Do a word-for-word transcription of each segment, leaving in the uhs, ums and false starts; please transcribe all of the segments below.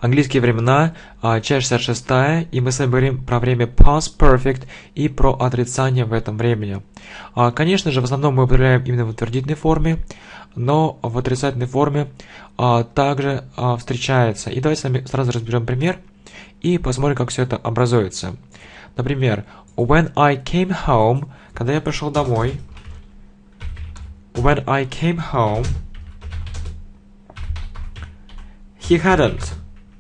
Английские времена, часть шестьдесят шесть, и мы с вами говорим про время past perfect и про отрицание в этом времени. Конечно же, в основном мы употребляем именно в утвердительной форме, но в отрицательной форме также встречается. И давайте с вами сразу разберем пример и посмотрим, как все это образуется. Например, when I came home, когда я пришел домой, when I came home, he hadn't.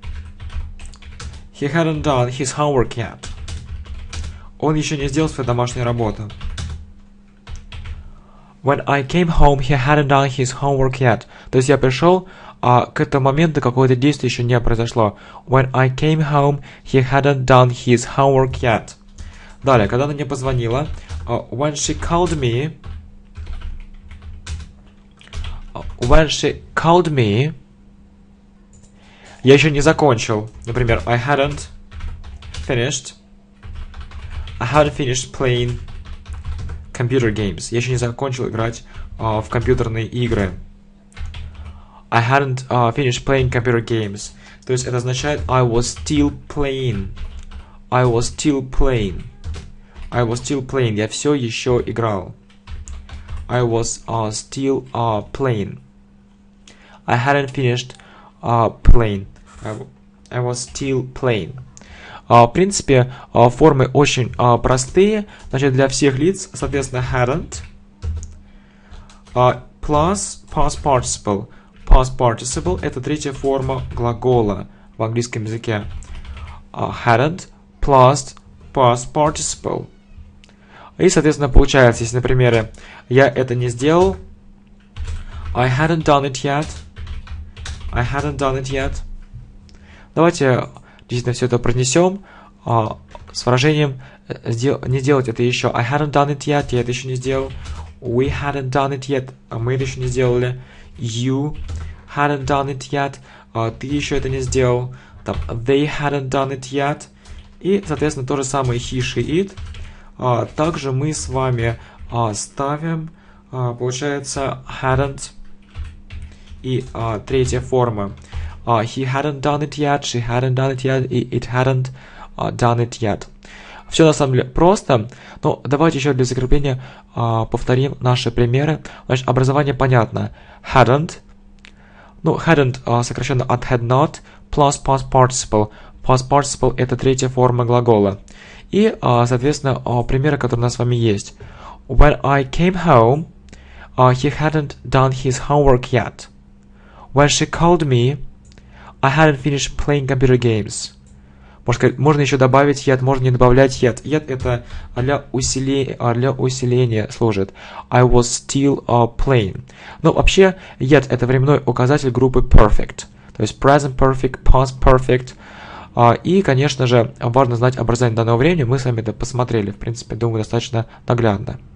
He hadn't done his homework yet. Он еще не сделал свою домашнюю работу. When I came home, he hadn't done his homework yet. То есть я пришел, а к этому моменту какое-то действие еще не произошло. When I came home, he hadn't done his homework yet. Далее, когда она мне позвонила, uh, when she called me, uh, when she called me, я еще не закончил. Например, I hadn't finished. I hadn't finished playing computer games. Я еще не закончил играть uh, в компьютерные игры. I hadn't uh, finished playing computer games. То есть это означает I was still playing. I was still playing. I was still playing. Я все еще играл. I was uh, still uh, playing. I hadn't finished uh, playing. I was still playing. Uh, в принципе, uh, формы очень uh, простые. Значит, для всех лиц, соответственно, hadn't. Uh, plus past participle. Past participle – это третья форма глагола в английском языке. Uh, hadn't plus past participle. И, соответственно, получается, если, например, я это не сделал, I hadn't done it yet. I hadn't done it yet. Давайте действительно все это произнесем а, с выражением не делать это еще. I hadn't done it yet. Я это еще не сделал. We hadn't done it yet. А мы это еще не сделали. You hadn't done it yet. А, ты еще это не сделал. Там, they hadn't done it yet. И, соответственно, то же самое he, she, it. А, также мы с вами а, ставим, а, получается, hadn't и а, третья форма. Uh, he hadn't done it yet, she hadn't done it yet, и it hadn't uh, done it yet. Все на самом деле просто, но давайте еще для закрепления uh, повторим наши примеры. Значит, образование понятно. Hadn't, ну, hadn't uh, сокращенно от had not, plus past participle. Past participle – это третья форма глагола. И, uh, соответственно, uh, примеры, которые у нас с вами есть. When I came home, uh, he hadn't done his homework yet. When she called me, I hadn't finished playing computer games. Можно, можно еще добавить yet, можно не добавлять yet. Yet это для усиления, для усиления служит. I was still uh, playing. Но вообще yet это временной указатель группы perfect. То есть present perfect, past perfect. Uh, и, конечно же, важно знать образование данного времени. Мы с вами это посмотрели. В принципе, думаю, достаточно наглядно.